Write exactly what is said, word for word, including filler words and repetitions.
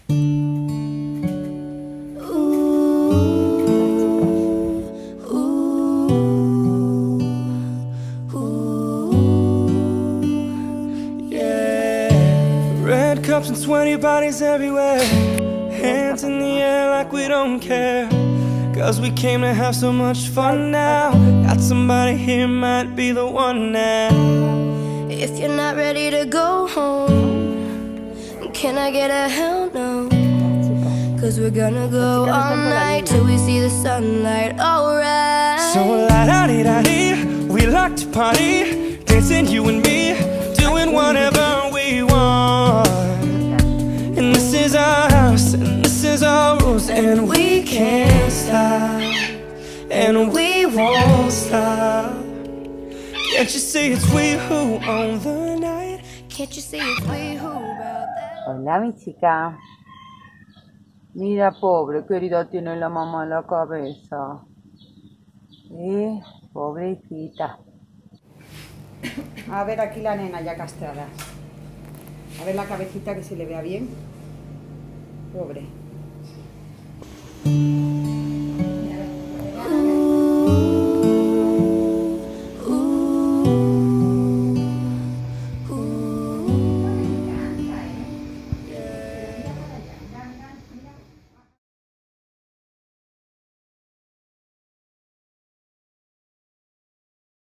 Cups and sweaty bodies everywhere, hands in the air like we don't care, cause we came to have so much fun now. Got somebody here, might be the one now. If you're not ready to go home, can I get a hell no? Cause we're gonna go all night till we see the sunlight, alright. So la-da-dee-da-dee, we like to party, dancing you and me, doing whatever we want. And this is our house, and this is our rules, and we can't stop, and we won't stop. Can't you see it's we who own the night? Can't you see it's we who about that? Hola, mi chica. Mira, pobre, qué herida tiene la mamá en la cabeza. Eh, pobrecita. A ver aquí la nena ya castrada. A ver la cabecita que se le vea bien. Pobre.